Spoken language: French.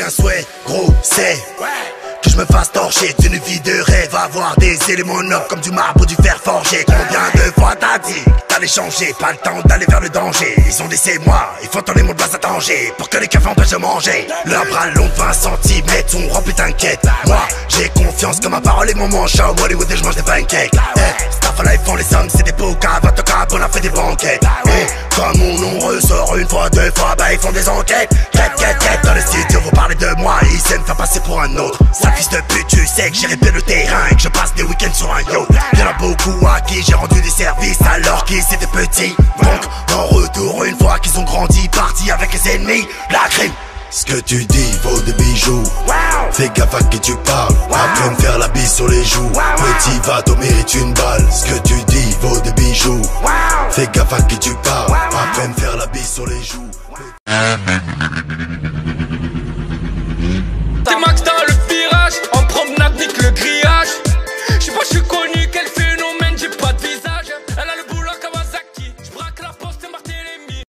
qu'un souhait, gros, c'est que je me fasse torcher d'une vie de rêve. Avoir des éléments nobles comme du marbre ou du fer forgé. Combien de fois t'as dit t'allais changer? Pas le temps d'aller vers le danger. Ils ont laissé moi, il faut tourner mon place à danger pour que les cafés empêchent de manger. Leur bras long de 20 cm sont remplis, t'inquiète. Moi j'ai confiance que ma parole est mon manche. À Hollywood et je mange des pancakes. Staff à life font les sommes, c'est des pots cave. À top, on a fait des banquettes. Comme mon nom ressort une fois, deux fois, bah ils font des enquêtes. Quête, dans le studio vous parlez de moi. Ils aiment faire passer pour un autre. Sale fils de pute, tu sais que j'ai répété le terrain et que je passe des week-ends sur un yacht. Y'en a beaucoup à qui j'ai rendu des services alors qu'ils étaient petits. Donc en retour une fois qu'ils ont grandi, partis avec les ennemis, la crime. Ce que tu dis vaut des bijoux. Fais gaffe à qui tu parles. Après me faire la bise sur les joues. Petit va t'en mérite une balle. Ce que tu dis vaut des bijoux. Fais gaffe à qui tu parles. Après me faire la bise sur les joues. T'es max dans le virage, en